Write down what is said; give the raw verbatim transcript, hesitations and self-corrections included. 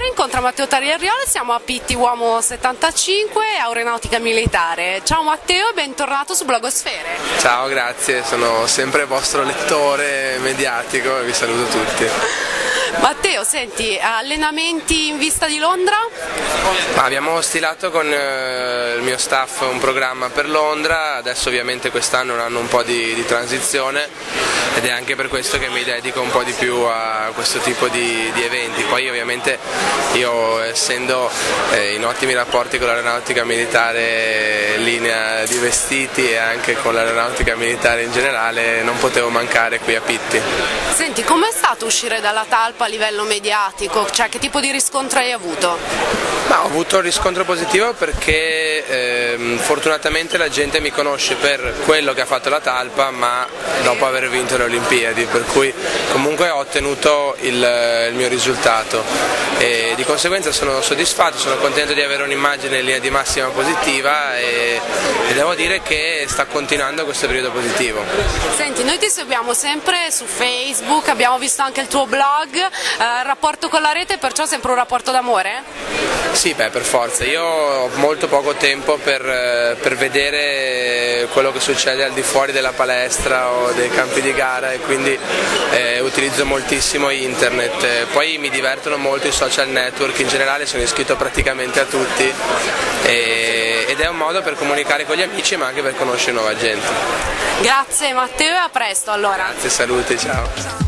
incontra Matteo Tagliariolo e siamo a Pitti Uomo settantacinque, Aeronautica Militare. Ciao Matteo e bentornato su Blogosfere. Ciao, grazie, sono sempre vostro lettore mediatico e vi saluto tutti. Matteo, senti, allenamenti in vista di Londra? Abbiamo stilato con eh, il mio staff un programma per Londra, adesso ovviamente quest'anno è un anno un po' di, di transizione ed è anche per questo che mi dedico un po' di più a questo tipo di, di eventi. Poi ovviamente io, essendo eh, in ottimi rapporti con l'aeronautica militare in linea di vestiti e anche con l'aeronautica militare in generale, non potevo mancare qui a Pitti. Senti, com'è stato uscire dalla talpa a livello mediatico? Cioè, che tipo di riscontro hai avuto? Ma ho avuto un riscontro positivo perché ehm, fortunatamente la gente mi conosce per quello che ha fatto la talpa, ma dopo aver vinto le Olimpiadi, per cui comunque ho ottenuto il, il mio risultato e di conseguenza sono soddisfatto, sono contento di avere un'immagine in linea di massima positiva e, e devo dire che sta continuando questo periodo positivo. Senti, noi ti seguiamo sempre su Facebook, abbiamo visto anche il tuo blog, eh, rapporto con la rete, perciò sempre un rapporto d'amore? Sì, beh, per forza, io ho molto poco tempo per, per vedere quello che succede al di fuori della palestra o dei campi di gara e quindi eh, utilizzo moltissimo internet, poi mi divertono molto i social network, in generale sono iscritto praticamente a tutti e, ed è un modo per comunicare con gli amici ma anche per conoscere nuova gente. Grazie Matteo e a presto allora. Grazie, saluti, ciao.